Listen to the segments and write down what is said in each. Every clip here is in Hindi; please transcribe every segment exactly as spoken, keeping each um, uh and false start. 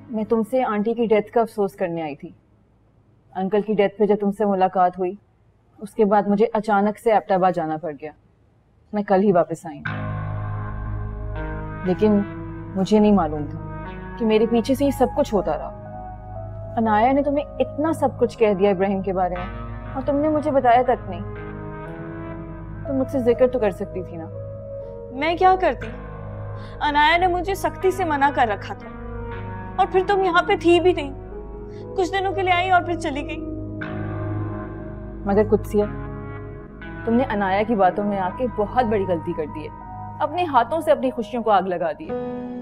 मैं तुमसे आंटी की डेथ का अफसोस करने आई थी। अंकल की डेथ पे जब तुमसे मुलाकात हुई उसके बाद मुझे अचानक से एबटाबाद जाना पड़ गया। मैं कल ही वापस आई, लेकिन मुझे नहीं मालूम था कि मेरे पीछे से ये सब कुछ होता रहा। अनाया ने तुम्हें इतना सब कुछ कह दिया इब्राहिम के बारे में और तुमने मुझे बताया तक नहीं। तुम मुझसे जिक्र तो कर सकती थी ना। मैं क्या करती? अनाया ने मुझे सख्ती से मना कर रखा था और फिर तुम यहाँ पे थी भी नहीं। कुछ दिनों के लिए आई और फिर चली गई। मगर कुत्सिया, तुमने अनाया की बातों में आके बहुत बड़ी गलती कर दी है। अपने हाथों से अपनी खुशियों को आग लगा दी है।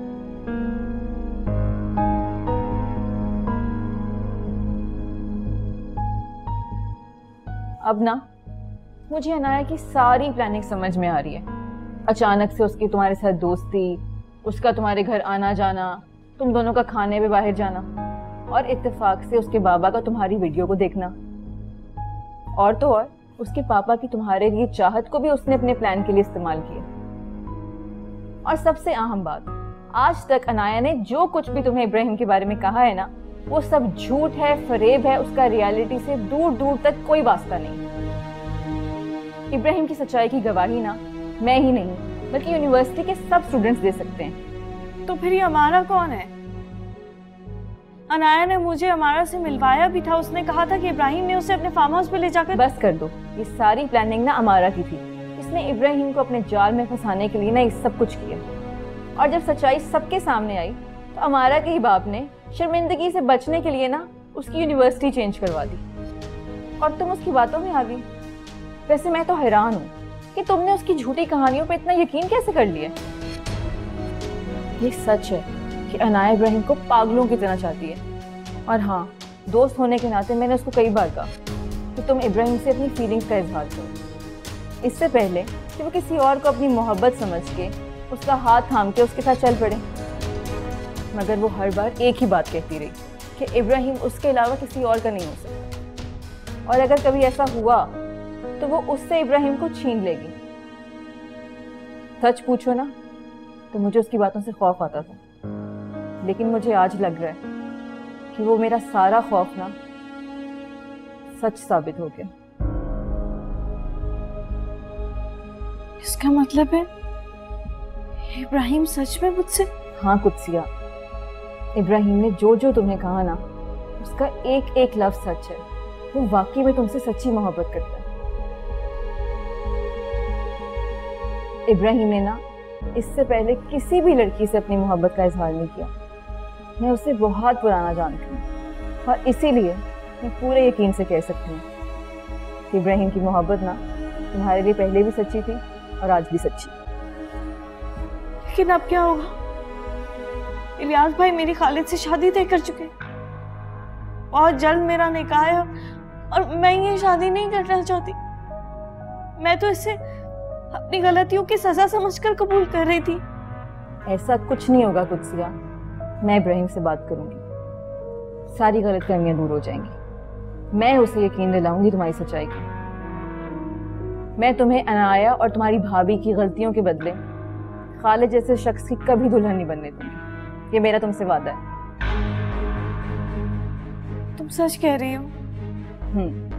अब ना मुझे अनाया की सारी प्लानिंग समझ में आ रही है। अचानक से उसकी तुम्हारे साथ दोस्ती, उसका तुम्हारे घर आना जाना, तुम दोनों का खाने पे बाहर जाना और इत्तेफाक से उसके बाबा का तुम्हारी वीडियो को देखना। और तो और उसके पापा की तुम्हारे लिए चाहत को भी उसने अपने प्लान के लिए इस्तेमाल किया। और सबसे अहम बात, आज तक अनाया ने जो कुछ भी तुम्हें इब्राहिम के बारे में कहा है ना, वो सब झूठ है, फरेब है। उसका रियलिटी से दूर दूर तक कोई वास्ता नहीं। इब्राहिम की सच्चाई की गवाही ना मैं ही नहीं बल्कि यूनिवर्सिटी के सब स्टूडेंट्स दे सकते हैं। तो फिर ये अमारा कौन है? अनाया ने मुझे अमारा से मिलवाया भी था। उसने कहा था कि इब्राहिम ने उसे अपने फार्म हाउस पे ले जाकर। बस कर दो, ये सारी प्लानिंग ना अमारा की थी। इसने इब्राहिम को अपने जाल में फंसाने के लिए ना ये सब कुछ किया। और जब सच्चाई सबके सामने आई तो अमारा के ही बाप ने शर्मिंदगी से बचने के लिए ना उसकी यूनिवर्सिटी चेंज करवा दी। और तुम उसकी बातों में आ गई। वैसे मैं तो हैरान हूँ कि तुमने उसकी झूठी कहानियों पे इतना यकीन कैसे कर लिया। ये सच है कि अनाया इब्राहिम को पागलों की तरह चाहती है। और हाँ, दोस्त होने के नाते मैंने उसको कई बार कहा कि तुम इब्राहिम से अपनी फीलिंग्स का इजहार करो, इससे पहले कि वो किसी और को अपनी मोहब्बत समझ के उसका हाथ थाम के उसके साथ चल पड़े। मगर वो हर बार एक ही बात कहती रही कि इब्राहिम उसके अलावा किसी और का नहीं हो सकता। और अगर कभी ऐसा हुआ तो वो उससे इब्राहिम को छीन लेगी। सच पूछो ना तो मुझे उसकी बातों से खौफ आता था, लेकिन मुझे आज लग रहा है कि वो मेरा सारा खौफ ना सच साबित हो गया। इसका मतलब है इब्राहिम सच में मुझसे? हाँ कुत्सिया, इब्राहिम ने जो जो तुम्हें कहा ना उसका एक एक लफ्ज सच है। वो वाकई में तुमसे सच्ची मोहब्बत करता है। इब्राहिम ने ना इससे पहले किसी भी लड़की से अपनी मोहब्बत का इजहार नहीं किया। मैं उसे बहुत पुराना जानती हूँ और इसीलिए मैं पूरे यकीन से कह सकती हूँ कि इब्राहिम की मोहब्बत ना तुम्हारे लिए पहले भी सच्ची थी और आज भी सच्ची। लेकिन अब क्या होगा? इलियास भाई मेरी खालिद से शादी तय कर चुके। बहुत जल्द मेरा निकाह है और मैं ये शादी नहीं करना चाहती। मैं तो इसे अपनी गलतियों की सजा समझकर कबूल कर रही थी। ऐसा कुछ नहीं होगा कुत्सिया। मैं इब्राहिम से बात करूंगी, सारी गलतफहमियां दूर हो जाएंगी। मैं उसे यकीन दिलाऊंगी तुम्हारी सच्चाई की। मैं तुम्हें अनाया और तुम्हारी भाभी की गलतियों के बदले खालिद जैसे शख्स की कभी दुल्हन नहीं बनने दूंगी। ये मेरा तुमसे वादा है। तुम सच कह रही हो? हम्म